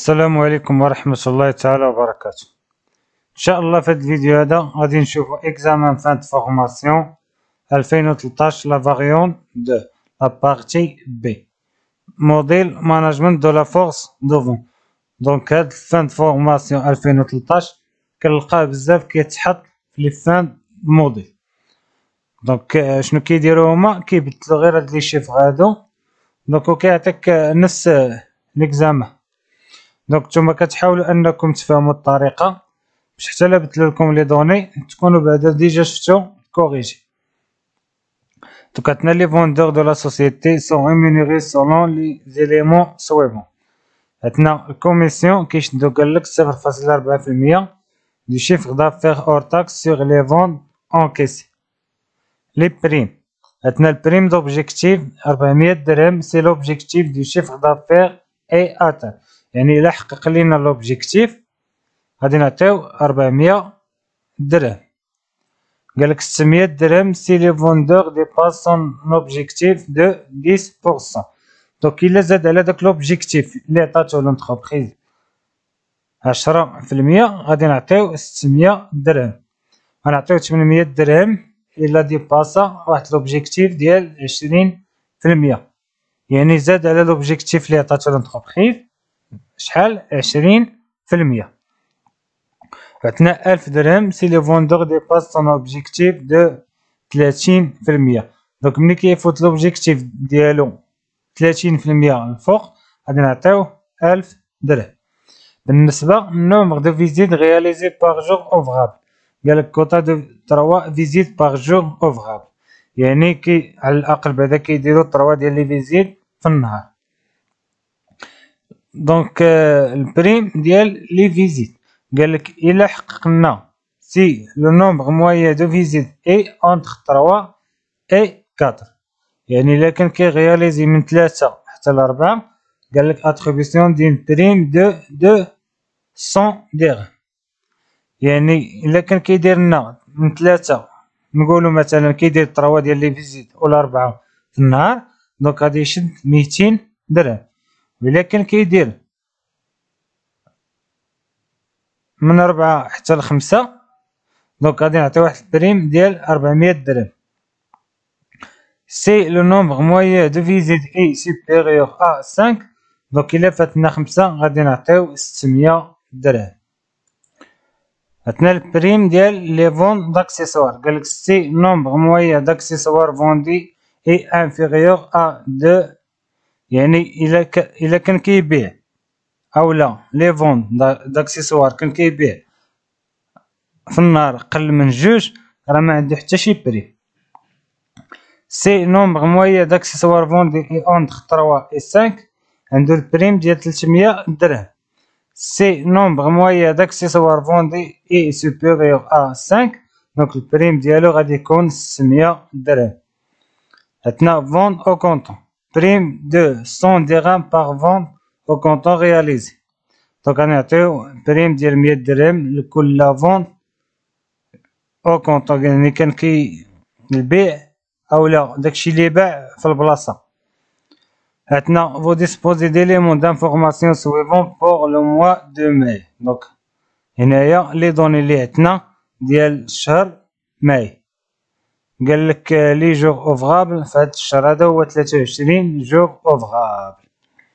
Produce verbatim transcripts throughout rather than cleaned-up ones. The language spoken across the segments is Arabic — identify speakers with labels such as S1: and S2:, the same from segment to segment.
S1: السلام عليكم ورحمة الله تعالى وبركاته. ان شاء الله في هذا الفيديو هذا غادي نشوفوا اكزامان فان دو فورماسيون ألفين وثلاثطاش لا فاريون دو لا بارتي بي موديل ماناجمنت دو لا فورس دو فون. دونك هاد فان دو فورماسيون ألفين وثلاثطاش كنلقاه بزاف كيتحط في لي فان موديل. دونك شنو كيديروا هما كيبدلوا غير هاد لي شيفر هادو، دونك وكيعطيك نفس ليكزامان. دونك نتوما كتحاولوا انكم تفهموا الطريقه باش حتى لا بدلوا لكم لي دوني تكونوا بعدا ديجا شفتوا كوريجي. دونك عندنا لي فوندور دو لا سوسيتي سون ريمونيري سولون لي زيليمون سويفون. عندنا الكوميسيون كيشدو قالك صفر فاصلة أربعة في المية دو شيفر دافير اور تاكس سور لي فون انكيسي. لي بريم عندنا البريم دوبجيكتيف أربعمية درهم، سي لوبجيكتيف دو شيفر دافير اي اتر، يعني الا حقق لينا لوبجيكتيف غادي نعطيو أربعمية درهم. قالك ستمية درهم سي لي فوندور ديباس سون اوبجيكتيف دو عشرة بالمية. دونك الا زاد على داك لوبجيكتيف اللي عطاتو لونتربريز عشرة في المية غادي نعطيو ستمية درهم، غنعطيو ثمنمية درهم الا ديباسا واحد لوبجيكتيف ديال عشرين في المية، يعني زاد على لوبجيكتيف اللي عطاتو لونتربريز شحال عشرين في المية. عندنا ألف درهم سي لي فوندور ديباس سون اوبجيكتيف دو ثلاثين في المية. دونك ملي كيفوت لوبجيكتيف ديالو ثلاثين في المية الفوق غادي نعطيوه ألف درهم. بالنسبة للنومبر دو فيزيت رياليزي باغ جور اوفرابل، قالك كوطا دو تروا فيزيت باغ جور اوفرابل، يعني كي على الأقل بعدا كيديرو تروا ديال لي فيزيت في النهار. دونك البريم ديال لي فيزيت قالك الا حققنا سي لو نومبر موين دو فيزيت اي اونتر تروا اي كاتر، يعني الا كان كيغياليزي من ثلاثة حتى لأربعة قالك اتريبيسيون دين بريم دو دو مية درهم، يعني الا كان كيدير لنا من ثلاثة نقولوا مثلا كيدير تروا ديال لي فيزيت ولا أربعة في النهار دونك غادي يشد ميتين درهم. وإلا كان كيدير من ربعة حتى لخمسة دونك غادي نعطي واحد البريم ديال أربعمية درهم. سي لو نومبر موين دو فيزيت اي سوبيريور ا خمسة، دونك الا فاتنا خمسة غادي نعطيو ستمية درهم. عندنا البريم ديال لي فون داكسيسوار قالك سي نومبر موين داكسيسوار فوندي اي انفيريور ا دو، يعني الا ك... الا كان كيبيع اولا لي فون داكسيسوار كان كيبيع في النهار قل من جوج راه ما عنده حتى شي بريم. سي نومبر موين داكسيسوار فوندي اي اونتر تروا اي خمسة عنده البريم ديال ثلاثمية درهم. سي نومبر موين داكسيسوار فوندي اي سوبيريور ا خمسة دونك البريم ديالو غادي يكون ستمية درهم. عندنا فون او كونطون بريم دو مية درهم باغ فون او كونطون رياليزي، دونك غنعطيو بريم ديال مية درهم لكل فون او كونطون، يعني كان كي البيع اولا داكشي اللي باع في البلاصه. عندنا فو ديسبوزي ديليمون دانفورماسيون سويفون بور لو موا دو ماي، دونك هنايا لي دوني اللي عندنا ديال الشهر ماي قالك لي جور اوفرابل في هاد الشهر هذا هو ثلاثة وعشرين جور اوفرابل.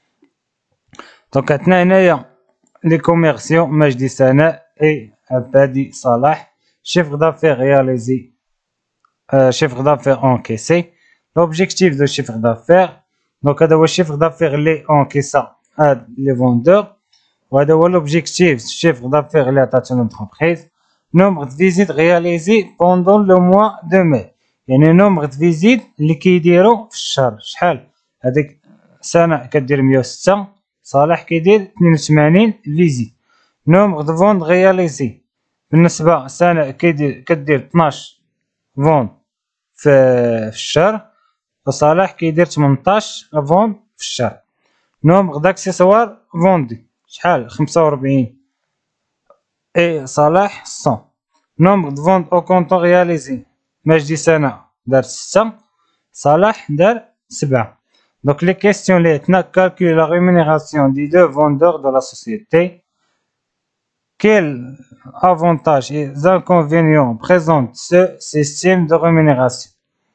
S1: دونك عندنا هنايا لي كوميرسيون مجدي سناء اي عبادي صلاح، chiffre d'affaires réalisé, euh, chiffre d'affaires encaissé, l'objectif de chiffre d'affaires, donc هذا هو chiffre d'affaires اللي encaissa هاد لي فوندور، وهذا هو l'objectif chiffre d'affaires اللي عطاتو l'entreprise. nombre de visites réalisées pendant le mois de mai، يعني nombre de visites اللي كيديروا في الشهر شحال. هذيك سنة كدير مية وستة، صالح كيدير اثنين وثمانين فيزيت. nombre de ventes réalisées بالنسبة سنة كيدير كدير اثناش فون في الشهر، وصالح كيدير تمنطاش فون في الشهر. نومبر داكسيسوار فوندي شحال خمسة وربعين اي صالح مية. نومبر دو فوند او كونطون رياليزي مجدي سنة دار ستة، صالح دار سبعة. Donc les questions les calculer la rémunération des deux vendeurs de la société. Quels avantages et inconvénients présente ce système de rémunération?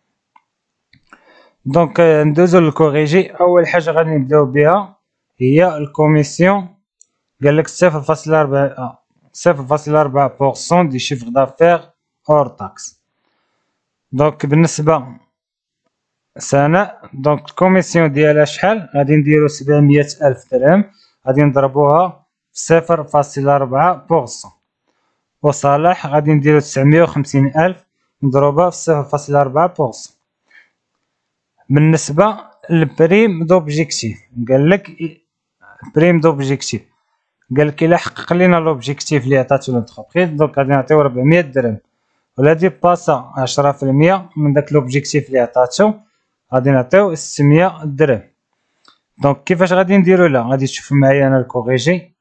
S1: Donc ندوزو للكوريجي. اول حاجه غادي نبداو بها هي الكوميسيون. قالك صفر فاصلة أربعة صفر فاصلة أربعة بالمية دي شيفر دافير اور تاكس. دونك بالنسبه سنه دونك الكوميسيون ديالها شحال؟ غادي نديرو سبعمية الف درهم، غادي نضربوها في صفر فاصلة أربعة بالمية. وصالح غادي نديرو تسعمية وخمسين الف نضربها في صفر فاصلة أربعة بالمية. بالنسبه للبريم دوبجيكتيف قالك بريم دوبجيكتيف قالك الا حقق لينا لوبجيكتيف اللي عطاتو لونتربريز دونك غادي نعطيو ربعمية درهم، ولا دي باسا عشرة في المية من داك لوبجيكتيف اللي عطاتو غادي نعطيو ستمية درهم. دونك كيفاش غادي نديرو؟ لا غادي تشوفوا معايا انا الكوريجي.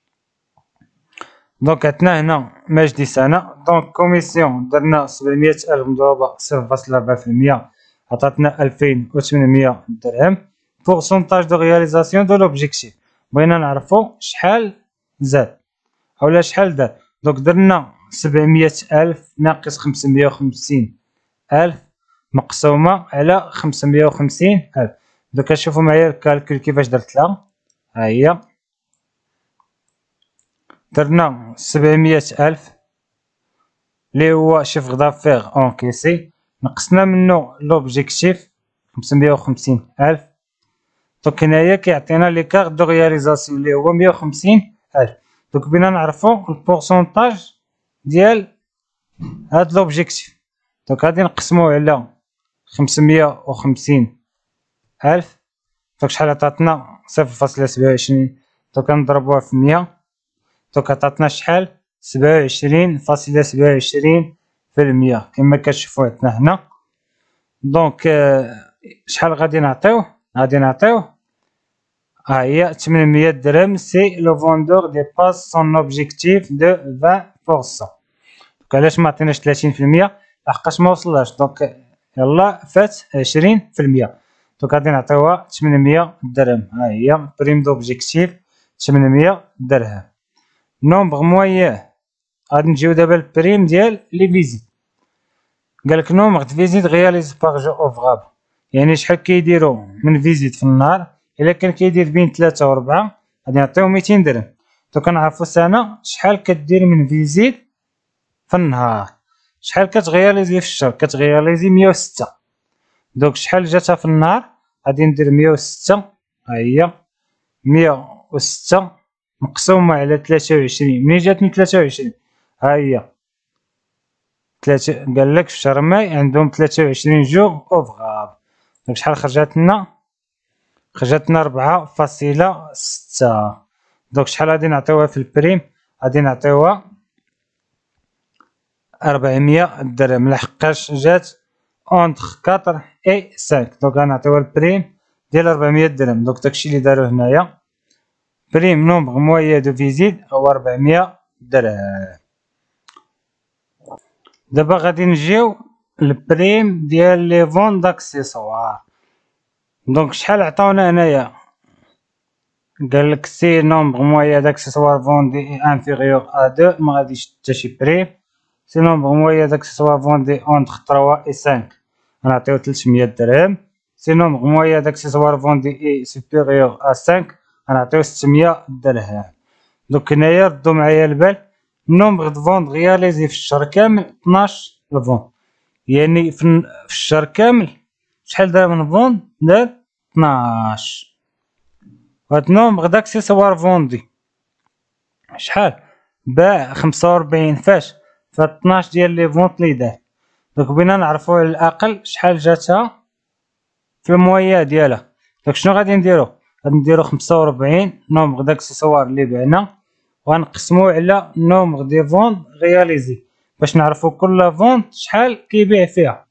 S1: دونك عندنا هنا مجدي سنه. دونك كوميسيون درنا سبعمية الف مضروبه صفر فاصلة أربعة في المية عطاتنا ألفين وثمنمية درهم. بورسونتاج دو رياليزاسيون دو لوبجيكتيف بغينا نعرفو شحال زاد اولا شحال دار. دونك درنا سبعمية الف ناقص خمسمية وخمسين الف مقسومه على خمسمية وخمسين الف. دوك شوفوا معايا الكالكول كيفاش درت لها. ها هي درنا سبعمية الف اللي هو شيفر دافير اونكيسي، نقصنا منه لوبجيكتيف خمسمية وخمسين الف. دونك هنايا كيعطينا لي كارت دو رياليزاسيون اللي هو مية وخمسين الف. دونك بينا نعرفو البورسونتاج ديال هاد لوبجيكتيف. دونك غادي نقسموه على خمسمية وخمسين الف. دونك شحال عطاتنا؟ صفر فاصلة سبعة وعشرين. دونك نضربوها في مية. دونك عطاتنا شحال؟ سبعة وعشرين فاصلة سبعة وعشرين في المية كما كتشوفوا عندنا هنا. دونك شحال غادي نعطيوه؟ غادي نعطيوه ها هي ثمنمية درهم. سي لو فوندور ديباس سون اوبجيكتيف دو عشرين بالمية. دونك علاش ما عطيناش ثلاثين في المية؟ لحقاش ما وصلهاش. دونك يلا فات عشرين في المية. دونك غادي نعطيوها ثمنمية درهم. ها هي بريم دوبجيكتيف ثمنمية درهم. نومبر مويان غادي نجيو دابا البريم ديال لي فيزيت. قالك نومبر د فيزيت غياليز باغ جو اوفغابل، يعني شحال كيديروا من فيزيت في النهار. الا كان كيدير بين ثلاثة و أربعة غادي نعطيو ميتين درهم. دونك كنعرفو سنه شحال كدير من فيزيت في النهار. شحال كتغياليزي في الشهر؟ كتغياليزي مية وستة. دونك شحال جاتها في النهار؟ غادي ندير مية وستة. ها هي مية وستة مقسومه على ثلاثة وعشرين. منين جاتني ثلاثة وعشرين؟ ها هي ثلاثة. قالك في شهر ماي عندهم ثلاثة وعشرين جوغ اوفغابل. دونك شحال خرجت لنا؟ خرجت لنا أربعة فاصلة ستة. دونك شحال غادي نعطيوها في البريم؟ غادي نعطيوها أربعمية درهم لحقاش جات اونتر أربعة اي خمسة. دونك غنعطيوها البريم ديال أربعمية درهم. دونك داكشي اللي دارو هنايا بريم نومبر مويان دو فيزيت هو أربعمية درهم. دابا غادي نجيو البريم ديال لي فون داكسيسوار. دونك شحال عطاونا هنايا؟ قالك سي نومبر مويان داكسيسوار فوندي انفيريور ا دو ما غاديش حتى شي بريم. سي نومبر مويان داكسيسوار فوندي اونتر ثلاثة و خمسة غنعطيو ثلاثمية درهم. سي نومبر مويان داكسيسوار فوندي اي سوبيريور ا خمسة غنعطيو ستمية درهم. دونك هنايا ردو معايا البال نومبر دو فوند رياليزي في الشهر كامل اثناش فوند، يعني في الشهر كامل شحال دار من فوند؟ دار اثناش. هاد نومبر داكسيسوار فوندي شحال؟ باع خمسة وربعين. فاش؟ في اثناش ديال لي فونت لي دار. دونك بغينا نعرفو على الاقل شحال جاتها في المويا ديالها. دونك شنو غادي نديرو؟ غادي نديرو خمسة وربعين نومبر داكسيسوار اللي بعنا وغنقسموه على نومبر دي فوند رياليزي باش نعرفو كل فوند شحال كيبيع فيها.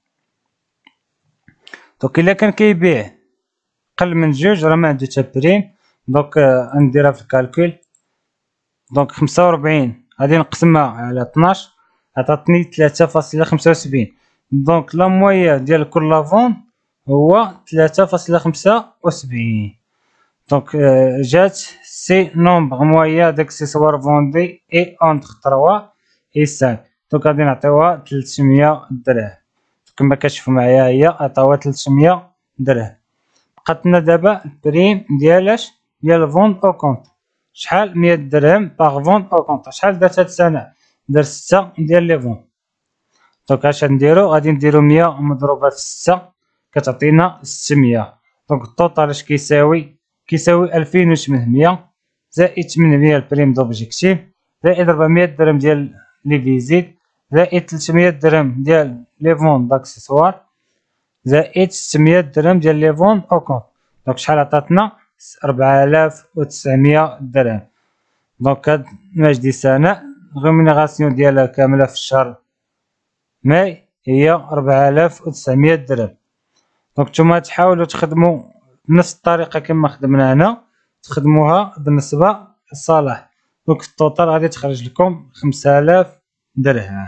S1: دونك الا كان كيبيع قل من جوج راه ما عندو حتى بريم. دونك نديرها في الكالكول. دونك خمسة وربعين غادي نقسمها على اثناش عطاتني ثلاثة فاصلة خمسة وسبعين. دونك لا مويا ديال كل فوند هو ثلاثة فاصلة خمسة وسبعين. دونك جات سي نومبر مويا داكسيسوار فوندي اي اونتر تروا اي سانك. دونك غادي نعطيوها ثلاثمية درهم. كما كتشوفوا معايا هي عطاوها ثلاثمية درهم. بقات لنا دابا البريم ديالاش ديال فون او كونط. شحال؟ مية درهم باغ فون او كونط. شحال دارت هاد السنة؟ دار ستة ديال لي فون. دونك اش غنديرو؟ غادي نديرو مية مضروبة في ستة كتعطينا ستمية. دونك التوتال اش كيساوي؟ كيساوي ألفين وثمنمية زائد ثمنمية البريم دوبجيكتيف زائد ربعمية درهم ديال لي فيزيت زائد ثلاثمية درهم ديال لي فون داكسيسوار زائد ستمية درهم ديال لي فون او كونط. دونك شحال عطاتنا؟ ربعة آلاف وتسعمية درهم. دونك هاد مجدي سناء الريمونيراسيون ديالها كاملة في الشهر ماي هي ربعة آلاف وتسعمية درهم. دونك نتوما تحاولوا تخدموا بنفس الطريقة كما خدمنا هنا، تخدموها بالنسبة لصالح. دونك في التوتال غادي تخرج لكم خمسة آلاف درهم.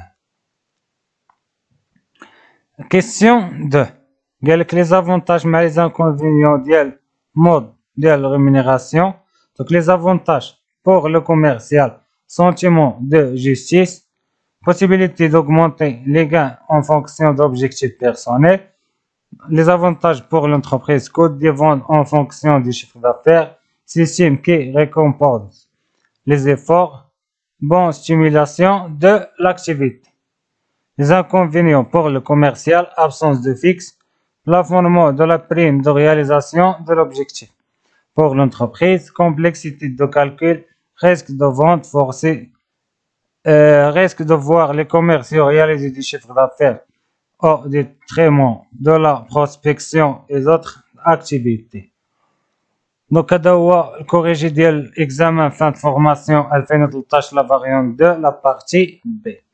S1: كيسيون دو قالك لي زافونتاج مع لي زانكونفينيون ديال مود ديال rémunération. Donc les avantages pour le commercial: sentiment de justice, possibilité d'augmenter les gains en fonction d'objectifs personnels. Les avantages pour l'entreprise: coût des ventes en fonction du chiffre d'affaires, système qui récompense les efforts, bonne stimulation de l'activité. Les inconvénients pour le commercial: absence de fixe, plafonnement de la prime de réalisation de l'objectif. Pour l'entreprise: complexité de calcul, risque de vente forcée, euh, risque de voir les commerciaux réaliser du chiffre d'affaires au détriment de la prospection et autres activités. Donc هذا هو الكوريجي ديال الاكزامان fin de formation ألفين وثلاثطاش la variante deux la partie B.